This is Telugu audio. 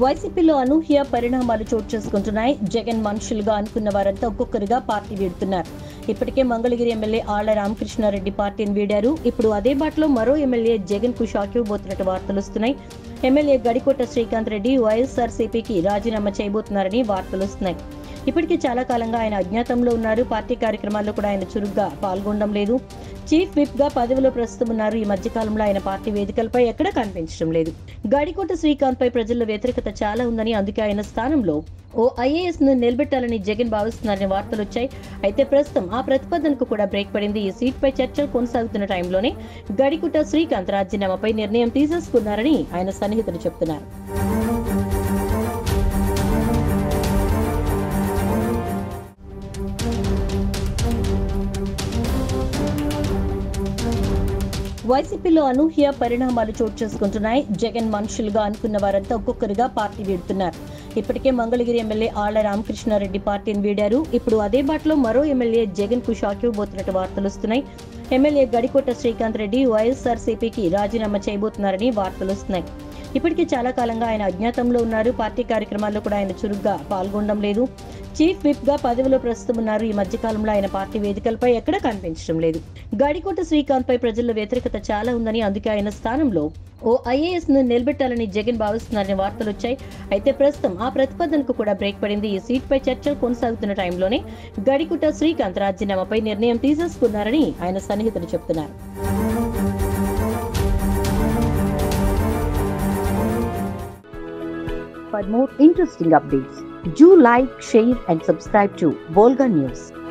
వైసీపీలో అనూహ్య పరిణామాలు చోటు చేసుకుంటున్నాయి. జగన్ మనుషులుగా అనుకున్న వారంతా ఒక్కొక్కరుగా పార్టీ వీడుతున్నారు. ఇప్పటికే మంగళగిరి ఎమ్మెల్యే ఆళ్ల రామకృష్ణారెడ్డి పార్టీని వీడారు. ఇప్పుడు అదే బాటలో మరో ఎమ్మెల్యే జగన్ కు షాక్ ఇవ్వబోతున్నట్టు వార్తలు వస్తున్నాయి. ఎమ్మెల్యే గడికోట శ్రీకాంత్ రెడ్డి వైఎస్ఆర్సీపీకి రాజీనామా చేయబోతున్నారని వార్తలు వస్తున్నాయి. ఇప్పటికే చాలా కాలంగా ఆయన అజ్ఞాతంలో ఉన్నారు. పార్టీ కార్యక్రమాల్లో కూడా ఆయన చురుగ్గా పాల్గొనడం లేదు. చీఫ్ విప్ గా పదవిలో ప్రస్తుతం ఉన్నారు. ఈ మధ్య కాలంలో ఆయన పార్టీ వేదికలపై ఎక్కడా కనిపించడం లేదు. గడికోట శ్రీకాంత్ పై ప్రజల్లో వ్యతిరేకత చాలా ఉందని, అందుకే ఆయన స్థానంలో ఓ ఐఏఎస్ ను నిలబెట్టాలని జగన్ భావిస్తున్నారని వార్తలు వచ్చాయి. అయితే ప్రస్తుతం ఆ ప్రతిపాదనకు కూడా బ్రేక్ పడింది. ఈ సీట్ పై చర్చలు కొనసాగుతున్న టైంలోనే గడికోట శ్రీకాంత్ రాజీనామాపై నిర్ణయం తీసేసుకున్నారని ఆయన సన్నిహితులు చెబుతున్నారు. వైసీపీలో అనూహ్య పరిణామాలు చోటు చేసుకుంటున్నాయి. జగన్ మనుషులుగా అనుకున్న వారంతా ఒక్కొక్కరుగా పార్టీ వీడుతున్నారు. ఇప్పటికే మంగళగిరి ఎమ్మెల్యే ఆళ్ల రామకృష్ణారెడ్డి పార్టీని వీడారు. ఇప్పుడు అదే బాటలో మరో ఎమ్మెల్యే జగన్ కు షాక్ ఇవ్వబోతున్నట్టు వార్తలు వస్తున్నాయి. ఎమ్మెల్యే గడికోట శ్రీకాంత్ రెడ్డి వైఎస్ఆర్సీపీకి రాజీనామా చేయబోతున్నారని వార్తలు వస్తున్నాయి. ఇప్పటికే చాలా కాలంగా ఆయన అజ్ఞాతంలో ఉన్నారు. పార్టీ కార్యక్రమాల్లో కూడా ఆయన చురుగ్గా పాల్గొనడం లేదు. చీఫ్ విప్ గా పదవిలో ప్రస్తుతం ఉన్నారు. ఈ మధ్య కాలంలో ఆయన పార్టీ వేదికలపై ఎక్కడా కనిపించడం లేదు. గడికోట శ్రీకాంత్ పై ప్రజల్లో వ్యతిరేకత చాలా ఉందని, అందుకే ఆయన స్థానంలో ఓ ఐఏఎస్ ను నిలబెట్టాలని జగన్ భావిస్తున్నారని వార్తలు వచ్చాయి. అయితే ప్రస్తుతం ఆ ప్రతిపాదనకు కూడా బ్రేక్ పడింది. ఈ సీట్ పై చర్చలు కొనసాగుతున్న టైంలోనే గడికోట శ్రీకాంత్ రాజీనామాపై నిర్ణయం తీసేసుకున్నారని ఆయన సన్నిహితులు చెబుతున్నారు. For more interesting updates, do like, share and subscribe to Volga News.